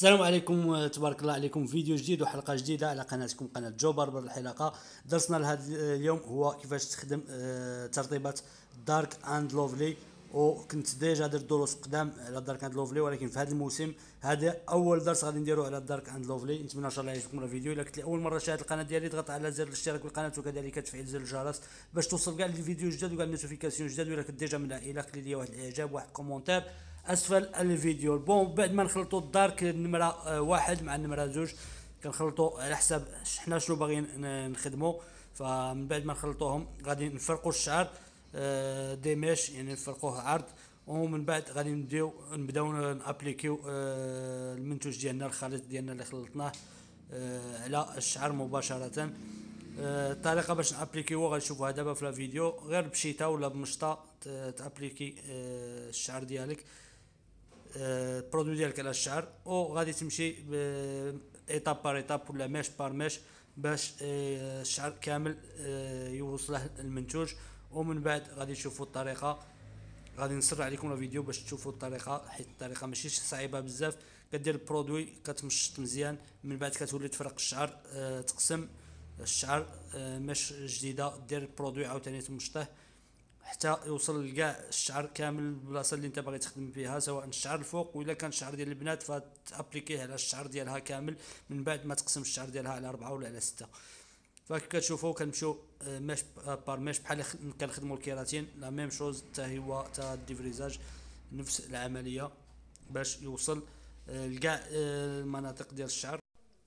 السلام عليكم، تبارك الله عليكم. فيديو جديد وحلقه جديده على قناتكم قناه جو باربر. الحلقه درسنا لهذا اليوم هو كيفاش تخدم ترطيبات دارك اند لوفلي. وكنت ديجا درت دروس قدام على دارك اند لوفلي، ولكن في هذا الموسم هذا اول درس غادي نديرو على دارك اند لوفلي. نتمنى ان شاء الله يعجبكم الفيديو. الا كنت لاول مره شاهد القناه ديالي ضغط على زر الاشتراك بالقناه وكذلك تفعيل زر الجرس باش توصل كاع الفيديو جديد وكاع النوتيفيكاسيون جديد. ولا كنت ديجا من العائله خلي لي واحد الاعجاب واحد كومونتير اسفل الفيديو. بون بعد ما نخلطوا الدارك النمره واحد مع النمره زوج كنخلطوا على حساب حنا شنو باغيين نخدموا. فمن بعد ما نخلطوهم غادي نفرقوا الشعر دي ميش، يعني نفرقوه عرض، ومن بعد غادي نبداو نابليكيو المنتوج ديالنا، الخليط ديالنا اللي خلطناه على الشعر مباشره. الطريقه باش نابليكيو غادي تشوفوها دابا في الفيديو، غير بشيته ولا بمشطه تابليكي الشعر ديالك، البرودوي ديالك على الشعر، وغادي تمشي ايتاب بار ايتاب ولا ميش بار ميش باش الشعر كامل يوصله المنتوج. ومن بعد غادي تشوفوا الطريقه، غادي نسرع عليكم الفيديو باش تشوفوا الطريقه، حيت الطريقه ماشي صعيبه بزاف. كدير البرودوي كتمشط مزيان، من بعد كتولي تفرق الشعر، تقسم الشعر مش جديده، دير البرودوي عاوتاني تمشطه حتى يوصل لكاع الشعر كامل البلاصه اللي انت باغي تخدم فيها، سواء الشعر الفوق ولا كان الشعر ديال البنات فتابليكيه على الشعر ديالها كامل، من بعد ما تقسم الشعر ديالها على 4 ولا على 6. فكيف كتشوفوا كنمشيو ميش بار ميش بحال كنخدموا الكيراتين، لا ميم شوز حتى هو حتى الديفريزاج نفس العمليه باش يوصل لكاع المناطق ديال الشعر.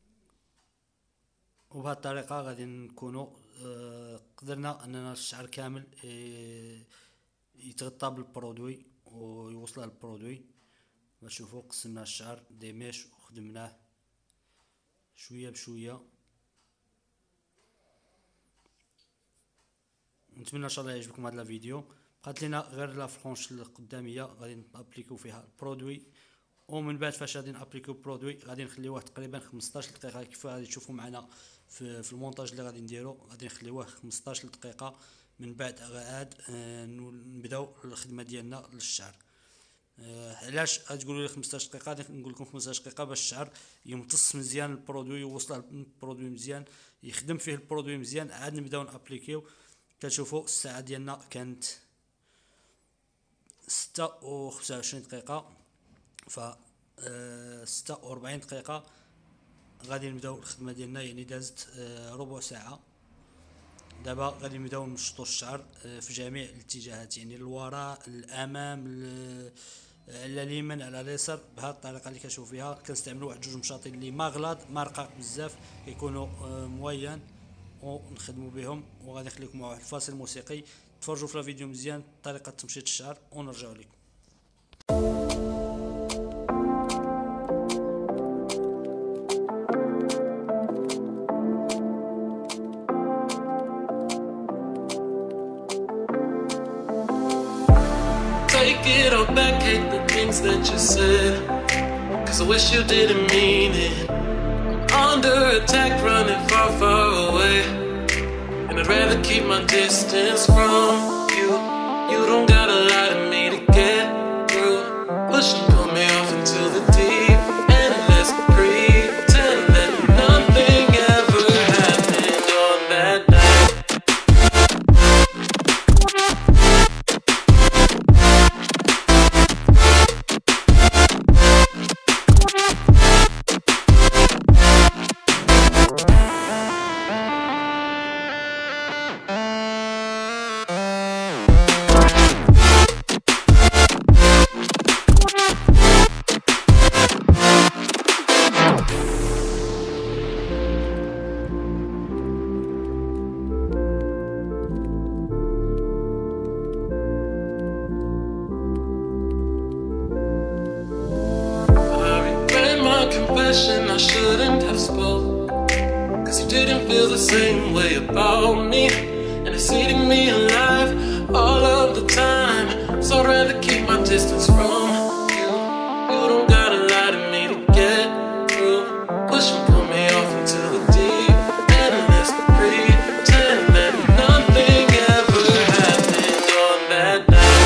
وبهذه الطريقه غادي نكونوا قدرنا اننا الشعر كامل يتغطى بالبرودوي ويوصل البرودوي. باش تشوفوا قسمنا الشعر دي ميش وخدمناه شويه بشويه. نتمنى ان شاء الله يعجبكم هذا الفيديو. بقات لنا غير لا فرونش القداميه غادي نابليكيو فيها البرودوي، ومن بعد فاش غادي نابليكيو البرودوي غادي نخليوه تقريبا 15 دقيقه كيف غادي تشوفوا معنا في المونتاج اللي غادي نديرو. غادي نخليوه 15 دقيقه، من بعد عاد نبداو الخدمه ديالنا للشعر. علاش غتقولوا لي 15 دقيقه؟ غادي نقول لكم 15 دقيقه باش الشعر يمتص مزيان البرودوي، يوصل البرودوي مزيان، يخدم فيه البرودوي مزيان، عاد نبداو نابليكيو. كتشوفوا الساعه ديالنا كانت 6:25 دقيقه، ف 46 دقيقه غادي نبداو الخدمه ديالنا، يعني دازت ربع ساعه. دابا غادي نبداو نمشطوا الشعر في جميع الاتجاهات، يعني الوراء الامام على اليمين على اليسار، بهذه الطريقه اللي كتشوفوا فيها. كنستعملوا واحد جوج مشاطين اللي ما غلاظ ما رقاق بزاف، كيكونوا موين ونخدموا بهم. وغادي نخليكم مع واحد الفاصل موسيقي تفرجوا في الفيديو مزيان طريقه تمشيط الشعر ونرجعوا لكم. Take it all back, hate the things that you said, 'cause I wish you didn't mean it. I'm under attack, running far, far away, and I'd rather keep my distance from you. You don't gotta lie to me to get through. Push and pull me off into the deep end. Let's pretend that nothing ever happened on that night. I shouldn't have spoke, 'cause you didn't feel the same way about me, and it's eating me alive all of the time. So I'd rather keep my distance from you. You don't gotta lie to me to get through. Push and pull me off into the deep end. Let's pretend that nothing ever happened on that night.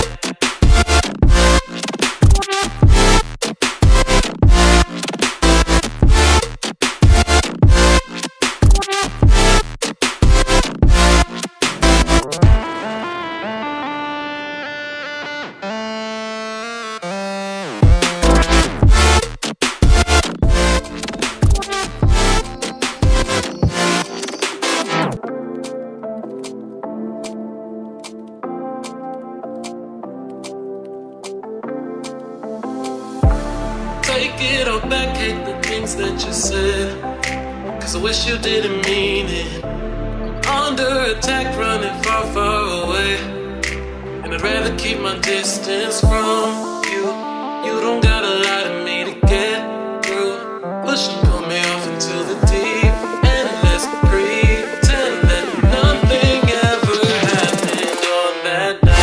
back, hate the things that you said, 'cause I wish you didn't mean it. I'm under attack, running far, far away, and I'd rather keep my distance from you. You don't gotta lie to me to get through. Push and pull me off into the deep, and let's pretend that nothing ever happened on that night.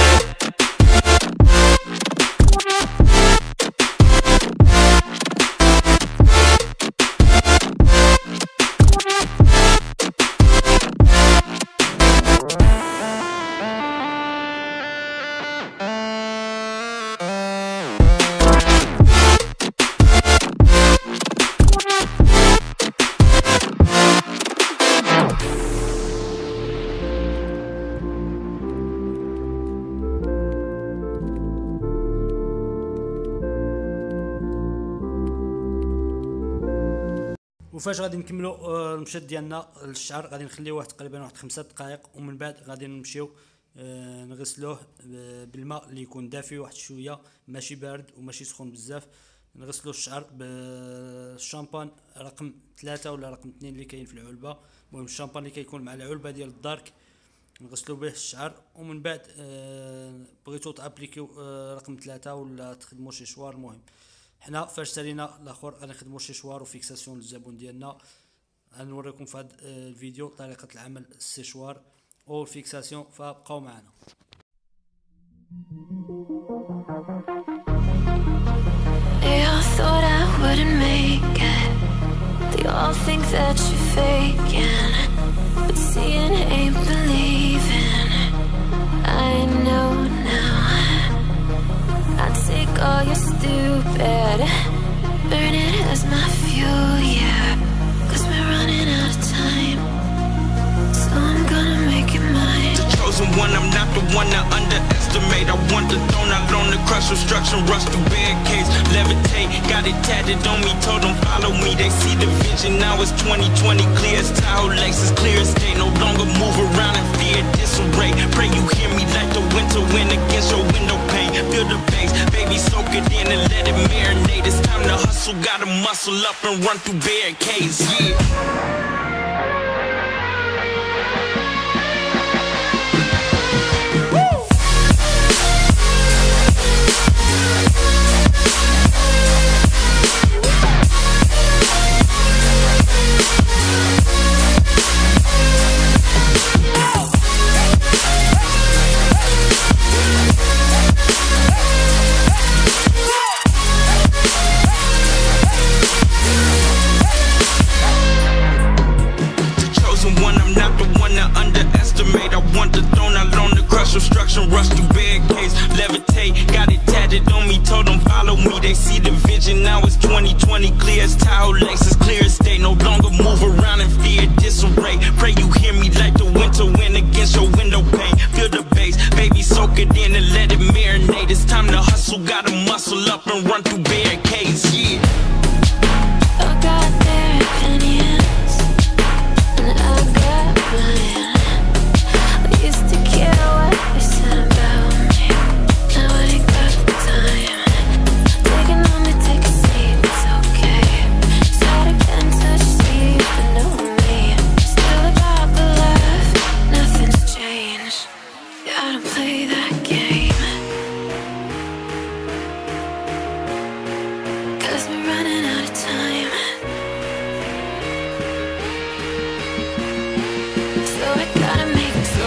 وفاش غادي نكملوا المشط ديالنا للشعر غادي نخليوه تقريبا واحد 5 دقائق، ومن بعد غادي نمشيو نغسلوه بالماء اللي يكون دافي واحد شويه، ماشي بارد وماشي سخون بزاف. نغسلوا الشعر بالشامبان رقم 3 ولا رقم 2 اللي كاين في العلبه. المهم الشامبان اللي كيكون مع العلبه ديال الدارك نغسلوا به الشعر، ومن بعد بغيتو تابليكيو رقم 3 ولا تخدموا شي شوار. المهم حنا فاش سالينا الاخر غادي نخدموا شي شوار وفيكساسيون للزبون ديالنا. غنوريكم في هذا الفيديو طريقه العمل السيشوار او الفيكساسيون، فبقاو معنا. They all thought I wouldn't make it. They all think that you're faking, but seeing ain't believing. I know now. I'd take all your stupid, burn it as my fuel, yeah. 'Cause we're running out of time, so I'm gonna make it mine. The chosen one, I'm not the one to underestimate. I want the throne, I learned to crush obstruction, rush through barricades, levitate. Got it tatted on me, told them follow me. They see the vision, now it's 2020, clear as Tahoe Lakes, clear as day. No longer move around in fear, disarray. Pray you hear me like the winter wind against your window pane. Feel the bass, baby, soak it in and let it marinate. It's time to hustle, gotta muscle up and run through barricades, yeah. Obstruction, rush through barricades, levitate. Got it tatted on me, told them follow me. They see the vision, now it's 2020, clear as Tahoe Lakes, as clear as day. No longer move around in fear, disarray. Pray you hear me like the winter wind against your window pane. Feel the bass, baby, soak it in and let it marinate. It's time to hustle, gotta muscle up and run through barricades, yeah. I got their opinions, and I got mine. I used to care what they said about me. Now I ain't got the time. Taking on me, take a seat, it's okay. Start again, touch sleep, but know me. Still I got the love, nothing's changed. Gotta play that game, 'cause we're running out of time. So I gotta make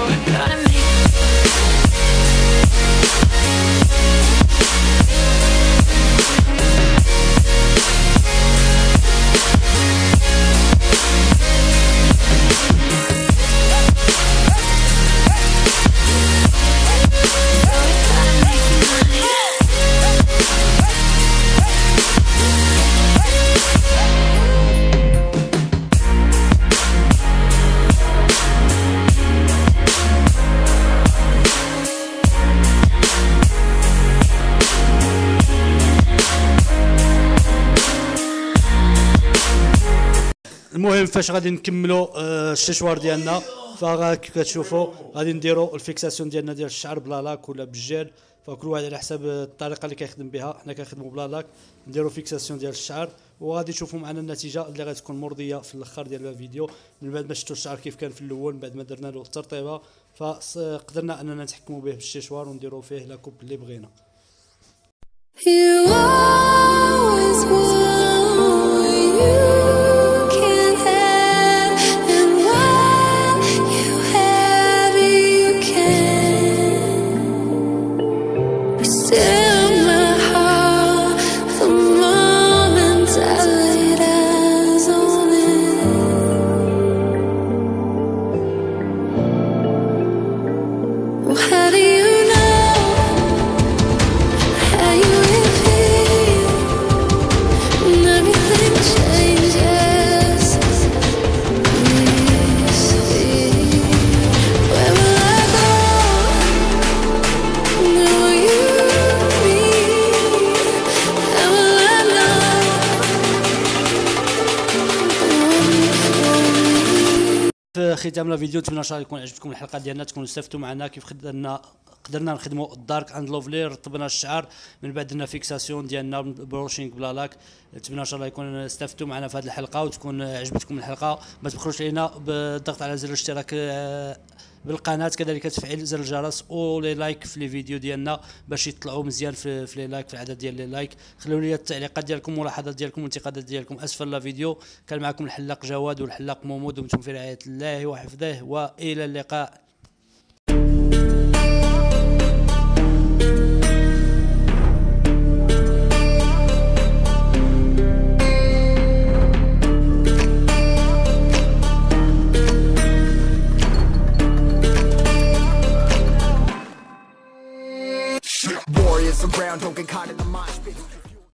المهم فاش غادي نكملوا الششوار ديالنا، فكيف كتشوفوا غادي نديروا الفيكساسيون ديالنا ديال الشعر بلا لاك ولا بالجيل. فكل واحد على حساب الطريقه اللي كيخدم بها. حنا كنخدموا بلا لاك، نديروا فيكساسيون ديال الشعر، وغادي تشوفوا معنا النتيجه اللي غتكون مرضيه في الاخر ديال الفيديو. من بعد ما شفتوا الشعر كيف كان في الاول، من بعد ما درنا له الترطيبه، فقدرنا اننا نتحكموا به بالشيشوار ونديروا فيه لا كوب اللي بغينا. You always want what you can't have, and what you have you can. But still my heart, the moment I laid eyes on it. Well, how do you know how you feel when everything changes? Where will I go? Know you mean? How will I know? في ختام الفيديو نتمنى ان شاء الله يكون عجبتكم الحلقه ديالنا، تكونوا استفدتوا معنا كيف قدرنا نخدموا الدارك اند لوفلي. رطبنا الشعر، من بعد درنا فيكساسيون ديالنا بروشينغ بلا لاك. نتمنى ان شاء الله يكون استفدتوا معنا في هذه الحلقه وتكون عجبتكم الحلقه. ما تبخلوش علينا بالضغط على زر الاشتراك بالقناه، كذلك تفعيل زر الجرس ولي لايك في لي فيديو ديالنا باش يطلعوا مزيان في لي لايك، في العدد ديال لي لايك. خليو لي التعليقات ديالكم، ملاحظات ديالكم، والانتقادات ديالكم اسفل الفيديو. كان معكم الحلاق جواد والحلاق مومو، دمتم في رعايه الله وحفظه، والى اللقاء. Warriors around, don't get caught in the mosh.